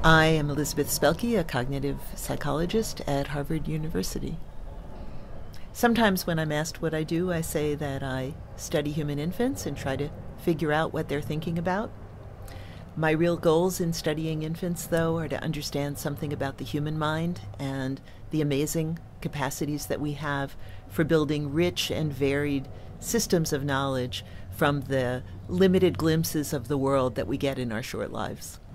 I am Elizabeth Spelke, a cognitive psychologist at Harvard University. Sometimes when I'm asked what I do, I say that I study human infants and try to figure out what they're thinking about. My real goals in studying infants, though, are to understand something about the human mind and the amazing capacities that we have for building rich and varied systems of knowledge from the limited glimpses of the world that we get in our short lives.